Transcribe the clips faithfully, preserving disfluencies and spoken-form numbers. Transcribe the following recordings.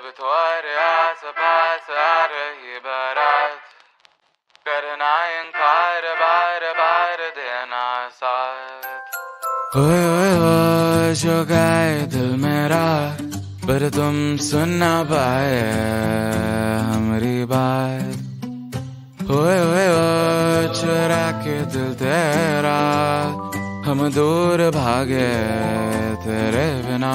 अब तुम्हारे आस पास आ रही बारात, करना इनकार बार बार देना साथ। ओए ओए ओए चुका है दिल मेरा, पर तुम सुन ना पाए हमारी बात। ओए ओए ओए चुरा के दिल तेरा, हम दूर भागे तेरे बिना।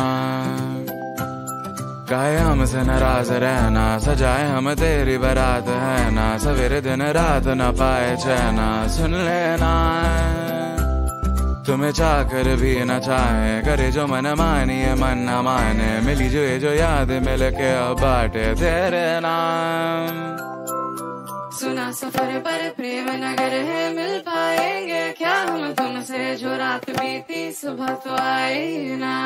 काहे हमसे नाराज रहना, सजाए हम तेरी बारात है ना, सवेरे दिन रात न पाए चैना। सुन लेना तुम्हें चाह कर भी न चाहे, करे जो मन मानिए मन न माने, मिली जो ये जो याद मिल के अब बाटे तेरे नाम। सुना सफर पर प्रेम नगर है, मिल पाएंगे क्या हम तुमसे, जो रात बीती सुबह तो आई ना।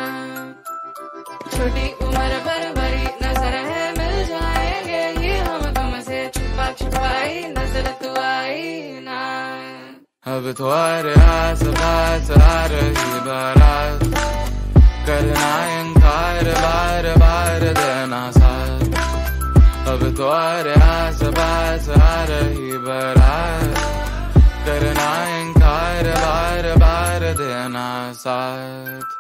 छोटी उम्र पर बड़ी नजर है, मिल जाएंगे ये हम तुमसे, छुपा छुपाई नजर तो आई ना। अब तुम्हारे आस पास आ रही बारात, करना इनकार बार बार देना साथ। अब तुम्हारे आस पास आ रही बारात, करना इनकार बार बार देना साथ।